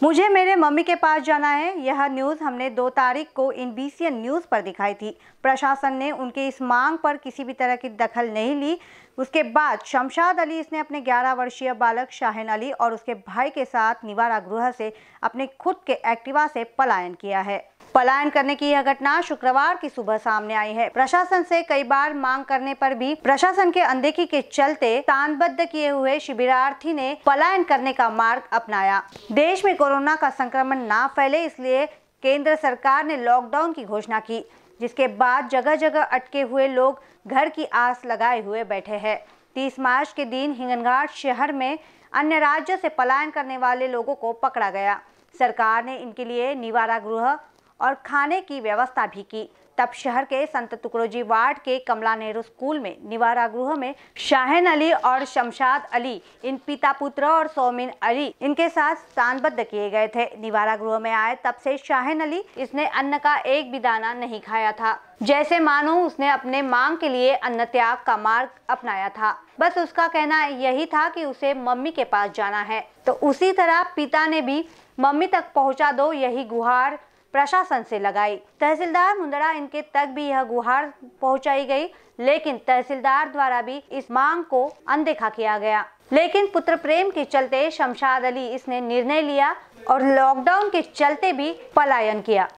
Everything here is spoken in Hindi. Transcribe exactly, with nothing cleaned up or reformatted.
मुझे मेरे मम्मी के पास जाना है। यह न्यूज़ हमने दो तारीख को I N B C N news पर दिखाई थी। प्रशासन ने उनके इस मांग पर किसी भी तरह की दखल नहीं ली। उसके बाद शमशाद अली इसने अपने ग्यारह वर्षीय बालक शाहिन अली और उसके भाई के साथ निवारा गृह से अपने खुद के एक्टिवा से पलायन किया है। पलायन करने की यह घटना शुक्रवार की सुबह सामने आई है। प्रशासन से कई बार मांग करने पर भी प्रशासन के अनदेखी के चलते स्थानबद्ध किए हुए शिविरार्थी ने पलायन करने का मार्ग अपनाया। देश में कोरोना का संक्रमण ना फैले इसलिए केंद्र सरकार ने लॉकडाउन की घोषणा की, जिसके बाद जगह जगह अटके हुए लोग घर की आस लगाए हुए बैठे हैं। तीस मार्च के दिन हिंगनघाट शहर में अन्य राज्य से पलायन करने वाले लोगों को पकड़ा गया। सरकार ने इनके लिए निवारा गृह और खाने की व्यवस्था भी की। तब शहर के संत तुकड़ोजी वार्ड के कमला नेहरू स्कूल में निवारा गृह में शाहिन अली और शमशाद अली इन पिता पुत्र और सौमिन अली इनके साथ स्थानबद्ध किए गए थे। निवारा गृह में आए तब से शाहिन अली इसने अन्न का एक भी दाना नहीं खाया था, जैसे मानो उसने अपने मांग के लिए अन्न त्याग का मार्ग अपनाया था। बस उसका कहना यही था कि उसे मम्मी के पास जाना है, तो उसी तरह पिता ने भी मम्मी तक पहुंचा दो यही गुहार प्रशासन से लगाई। तहसीलदार मुंदड़ा इनके तक भी यह गुहार पहुंचाई गई, लेकिन तहसीलदार द्वारा भी इस मांग को अनदेखा किया गया। लेकिन पुत्र प्रेम के चलते शमशाद अली इसने निर्णय लिया और लॉकडाउन के चलते भी पलायन किया।